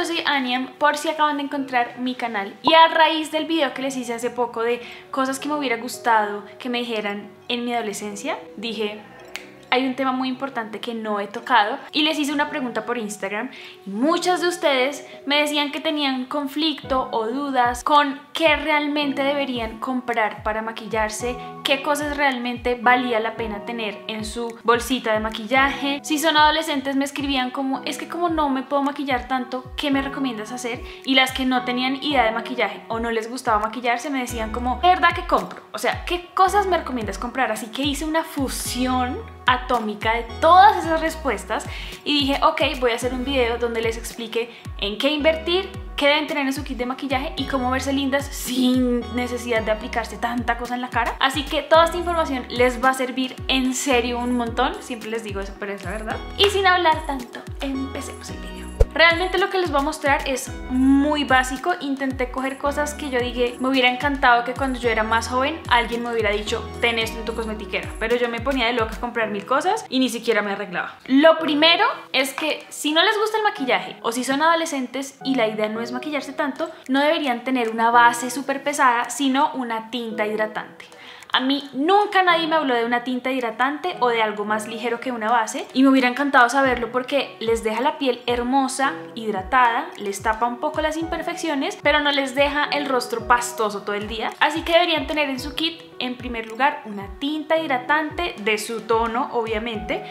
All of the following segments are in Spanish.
yo soy Aniam, por si acaban de encontrar mi canal. Y a raíz del video que les hice hace poco de cosas que me hubiera gustado que me dijeran en mi adolescencia, dije, hay un tema muy importante que no he tocado y les hice una pregunta por Instagram y muchas de ustedes me decían que tenían conflicto o dudas con qué realmente deberían comprar para maquillarse, qué cosas realmente valía la pena tener en su bolsita de maquillaje. Si son adolescentes me escribían como, es que como no me puedo maquillar tanto, ¿qué me recomiendas hacer? Y las que no tenían idea de maquillaje o no les gustaba maquillarse me decían como, ¿de verdad qué compro? O sea, ¿qué cosas me recomiendas comprar? Así que hice una fusión atómica de todas esas respuestas y dije, ok, voy a hacer un video donde les explique en qué invertir, qué deben tener en su kit de maquillaje y cómo verse lindas sin necesidad de aplicarse tanta cosa en la cara. Así que toda esta información les va a servir en serio un montón, siempre les digo eso, pero es la verdad. Y sin hablar tanto, empecemos el video. Realmente lo que les voy a mostrar es muy básico. Intenté coger cosas que yo dije, me hubiera encantado que cuando yo era más joven alguien me hubiera dicho, ten esto en tu cosmetiquera, pero yo me ponía de loca a comprar mil cosas y ni siquiera me arreglaba. Lo primero es que si no les gusta el maquillaje o si son adolescentes y la idea no es maquillarse tanto, no deberían tener una base súper pesada, sino una tinta hidratante. A mí nunca nadie me habló de una tinta hidratante o de algo más ligero que una base y me hubiera encantado saberlo porque les deja la piel hermosa, hidratada, les tapa un poco las imperfecciones, pero no les deja el rostro pastoso todo el día. Así que deberían tener en su kit, en primer lugar, una tinta hidratante de su tono, obviamente,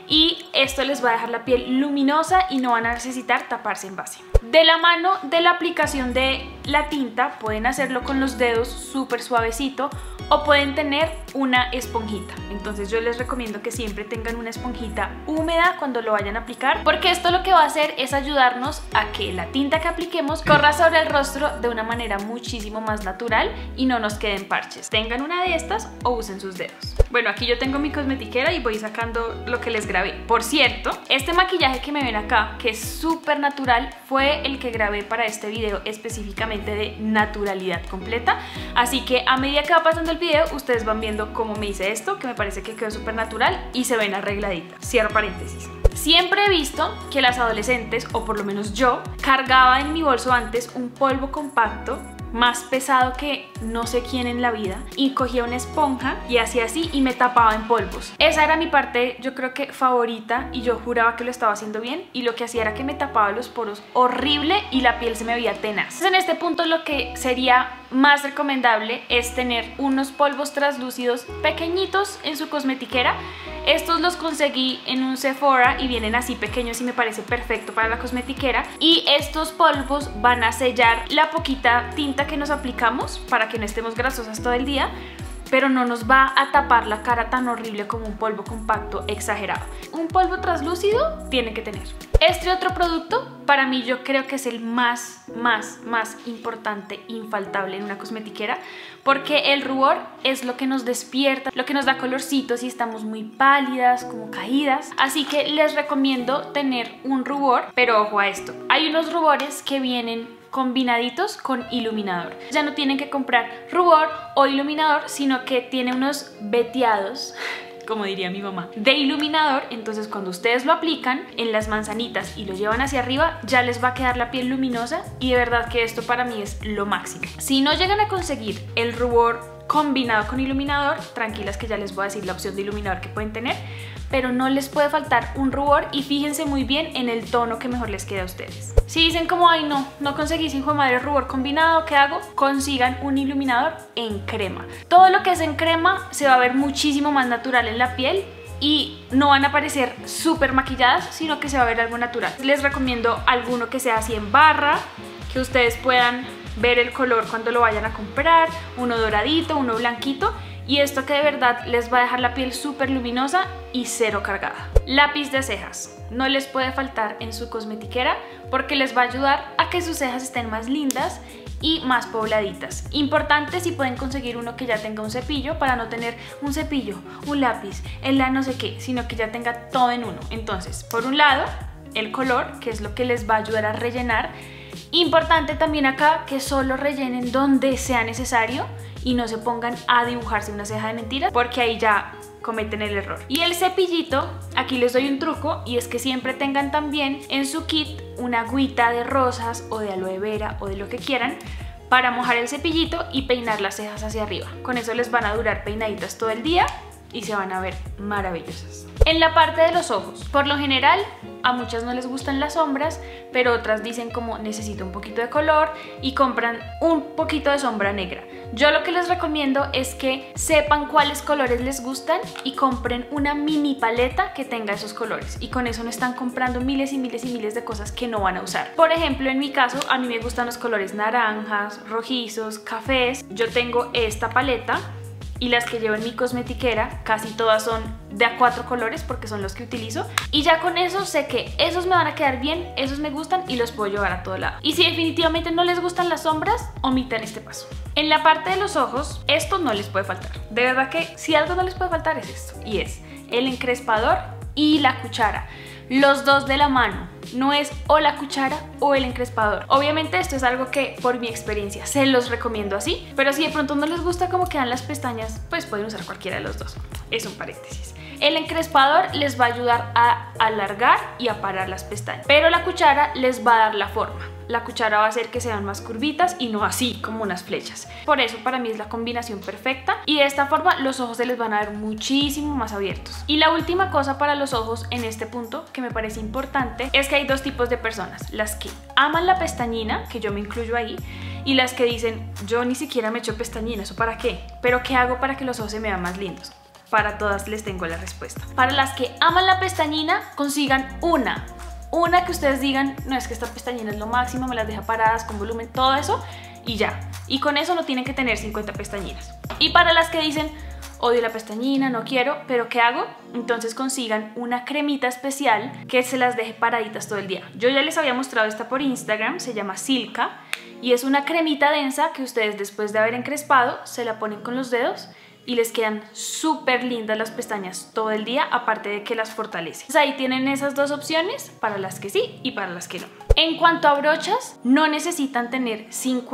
y esto les va a dejar la piel luminosa y no van a necesitar taparse en base. De la mano de la aplicación de la tinta pueden hacerlo con los dedos súper suavecito o pueden tener una esponjita. Entonces yo les recomiendo que siempre tengan una esponjita húmeda cuando lo vayan a aplicar, porque esto lo que va a hacer es ayudarnos a que la tinta que apliquemos corra sobre el rostro de una manera muchísimo más natural y no nos queden parches. Tengan una de estas o usen sus dedos. Bueno, aquí yo tengo mi cosmetiquera y voy sacando lo que les grabé. Por cierto, este maquillaje que me ven acá, que es súper natural, fue el que grabé para este video específicamente de naturalidad completa. Así que a medida que va pasando el video, ustedes van viendo cómo me hice esto, que me parece que quedó súper natural y se ven arregladitas. Cierro paréntesis. Siempre he visto que las adolescentes, o por lo menos yo, cargaba en mi bolso antes un polvo compacto más pesado que no sé quién en la vida y cogía una esponja y hacía así y me tapaba en polvos. Esa era mi parte, yo creo que favorita, y yo juraba que lo estaba haciendo bien y lo que hacía era que me tapaba los poros horrible y la piel se me veía tenaz. Entonces, en este punto lo que sería más recomendable es tener unos polvos translúcidos pequeñitos en su cosmetiquera. Estos los conseguí en un Sephora y vienen así pequeños y me parece perfecto para la cosmetiquera. Y estos polvos van a sellar la poquita tinta que nos aplicamos para que no estemos grasosas todo el día, pero no nos va a tapar la cara tan horrible como un polvo compacto exagerado. Un polvo translúcido tiene que tener. Este otro producto para mí yo creo que es el más importante, infaltable en una cosmetiquera, porque el rubor es lo que nos despierta, lo que nos da colorcito si estamos muy pálidas, como caídas. Así que les recomiendo tener un rubor, pero ojo a esto, hay unos rubores que vienen combinaditos con iluminador. Ya no tienen que comprar rubor o iluminador, sino que tiene unos veteados, como diría mi mamá, de iluminador. Entonces cuando ustedes lo aplican en las manzanitas y lo llevan hacia arriba, ya les va a quedar la piel luminosa y de verdad que esto para mí es lo máximo. Si no llegan a conseguir el rubor combinado con iluminador, tranquilas que ya les voy a decir la opción de iluminador que pueden tener, pero no les puede faltar un rubor y fíjense muy bien en el tono que mejor les queda a ustedes. Si dicen como, ay no conseguí sin madre rubor combinado, ¿qué hago? Consigan un iluminador en crema. Todo lo que es en crema se va a ver muchísimo más natural en la piel y no van a parecer súper maquilladas, sino que se va a ver algo natural. Les recomiendo alguno que sea así en barra, que ustedes puedan ver el color cuando lo vayan a comprar, uno doradito, uno blanquito, y esto que de verdad les va a dejar la piel súper luminosa y cero cargada. Lápiz de cejas. No les puede faltar en su cosmetiquera porque les va a ayudar a que sus cejas estén más lindas y más pobladitas. Importante si pueden conseguir uno que ya tenga un cepillo, para no tener un cepillo, un lápiz, el la no sé qué, sino que ya tenga todo en uno. Entonces, por un lado, el color, que es lo que les va a ayudar a rellenar. Importante también acá que solo rellenen donde sea necesario y no se pongan a dibujarse una ceja de mentiras, porque ahí ya cometen el error. Y el cepillito, aquí les doy un truco, y es que siempre tengan también en su kit una agüita de rosas o de aloe vera o de lo que quieran para mojar el cepillito y peinar las cejas hacia arriba. Con eso les van a durar peinaditas todo el día y se van a ver maravillosas. En la parte de los ojos, por lo general a muchas no les gustan las sombras, pero otras dicen como necesito un poquito de color y compran un poquito de sombra negra. Yo lo que les recomiendo es que sepan cuáles colores les gustan y compren una mini paleta que tenga esos colores, y con eso no están comprando miles y miles y miles de cosas que no van a usar. Por ejemplo, en mi caso, a mí me gustan los colores naranjas, rojizos, cafés. Yo tengo esta paleta y las que llevo en mi cosmetiquera casi todas son de a 4 colores porque son los que utilizo, y ya con eso sé que esos me van a quedar bien, esos me gustan y los puedo llevar a todo lado. Y si definitivamente no les gustan las sombras, omitan este paso. En la parte de los ojos, esto no les puede faltar. De verdad que si algo no les puede faltar es esto, y es el encrespador y la cuchara. Los dos de la mano, no es o la cuchara o el encrespador. Obviamente esto es algo que por mi experiencia se los recomiendo así, pero si de pronto no les gusta cómo quedan las pestañas, pues pueden usar cualquiera de los dos. Es un paréntesis. El encrespador les va a ayudar a alargar y a parar las pestañas, pero la cuchara les va a dar la forma. La cuchara va a hacer que sean más curvitas y no así como unas flechas. Por eso para mí es la combinación perfecta, y de esta forma los ojos se les van a ver muchísimo más abiertos. Y la última cosa para los ojos en este punto que me parece importante es que hay dos tipos de personas: las que aman la pestañina, que yo me incluyo ahí, y las que dicen yo ni siquiera me echo pestañina, ¿eso para qué? ¿Pero qué hago para que los ojos se me vean más lindos? Para todas les tengo la respuesta. Para las que aman la pestañina, consigan una que ustedes digan, no, es que esta pestañina es lo máximo, me las deja paradas con volumen, todo eso, y ya. Y con eso no tienen que tener 50 pestañinas. Y para las que dicen, odio la pestañina, no quiero, pero ¿qué hago? Entonces consigan una cremita especial que se las deje paraditas todo el día. Yo ya les había mostrado esta por Instagram, se llama Silka, y es una cremita densa que ustedes después de haber encrespado se la ponen con los dedos y les quedan súper lindas las pestañas todo el día, aparte de que las fortalece. Entonces ahí tienen esas dos opciones, para las que sí y para las que no. En cuanto a brochas, no necesitan tener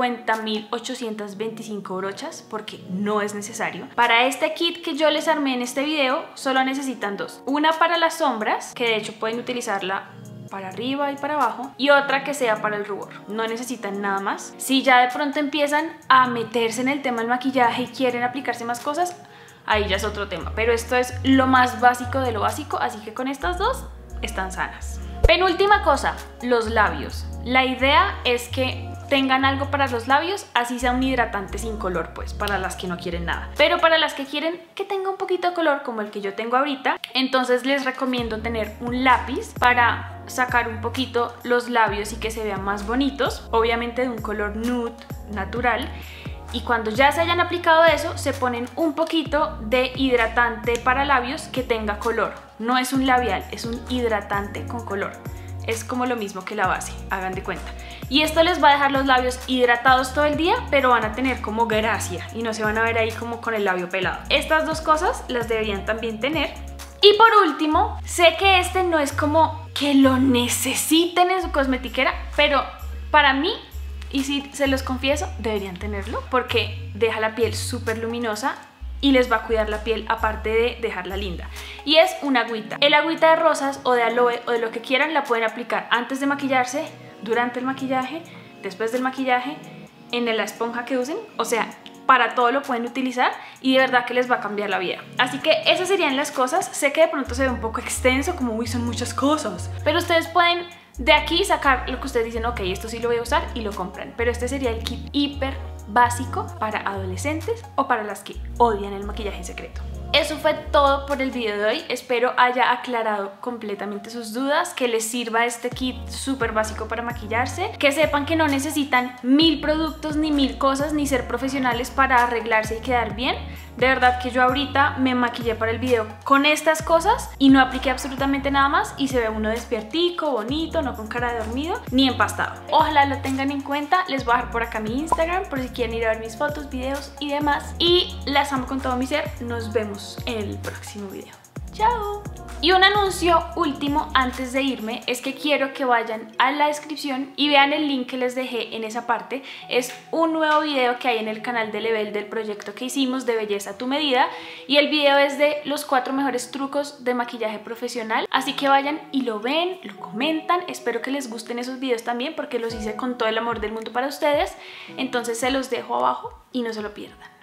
50.825 brochas porque no es necesario. Para este kit que yo les armé en este video, solo necesitan dos. Una para las sombras, que de hecho pueden utilizarla para arriba y para abajo, y otra que sea para el rubor. No necesitan nada más. Si ya de pronto empiezan a meterse en el tema del maquillaje y quieren aplicarse más cosas, ahí ya es otro tema, pero esto es lo más básico de lo básico, así que con estas dos están sanas. Penúltima cosa, los labios. La idea es que tengan algo para los labios, así sea un hidratante sin color, pues para las que no quieren nada. Pero para las que quieren que tenga un poquito de color, como el que yo tengo ahorita, entonces les recomiendo tener un lápiz para sacar un poquito los labios y que se vean más bonitos, obviamente de un color nude natural. Y cuando ya se hayan aplicado eso, se ponen un poquito de hidratante para labios que tenga color. No es un labial, es un hidratante con color. Es como lo mismo que la base, hagan de cuenta. Y esto les va a dejar los labios hidratados todo el día, pero van a tener como gracia y no se van a ver ahí como con el labio pelado. Estas dos cosas las deberían también tener. Y por último, sé que este no es como que lo necesiten en su cosmetiquera, pero para mí, y si se los confieso, deberían tenerlo porque deja la piel súper luminosa y les va a cuidar la piel aparte de dejarla linda. Y es una agüita. El agüita de rosas o de aloe o de lo que quieran la pueden aplicar antes de maquillarse, durante el maquillaje, después del maquillaje, en la esponja que usen, o sea, para todo lo pueden utilizar y de verdad que les va a cambiar la vida. Así que esas serían las cosas. Sé que de pronto se ve un poco extenso, como uy, son muchas cosas, pero ustedes pueden de aquí sacar lo que ustedes dicen, ok, esto sí lo voy a usar, y lo compran. Pero este sería el kit hiper básico para adolescentes o para las que odian el maquillaje en secreto. Eso fue todo por el video de hoy. Espero haya aclarado completamente sus dudas, que les sirva este kit súper básico para maquillarse, que sepan que no necesitan 1000 productos ni 1000 cosas ni ser profesionales para arreglarse y quedar bien. De verdad que yo ahorita me maquillé para el video con estas cosas y no apliqué absolutamente nada más y se ve uno despiertico, bonito, no con cara de dormido ni empastado. Ojalá lo tengan en cuenta. Les voy a dejar por acá mi Instagram por si quieren ir a ver mis fotos, videos y demás. Y las amo con todo mi ser. Nos vemos en el próximo video. ¡Chao! Y un anuncio último antes de irme es que quiero que vayan a la descripción y vean el link que les dejé en esa parte. Es un nuevo video que hay en el canal de Lebel del proyecto que hicimos de Belleza a tu Medida, y el video es de los 4 mejores trucos de maquillaje profesional. Así que vayan y lo ven, lo comentan. Espero que les gusten esos videos también porque los hice con todo el amor del mundo para ustedes. Entonces se los dejo abajo y no se lo pierdan.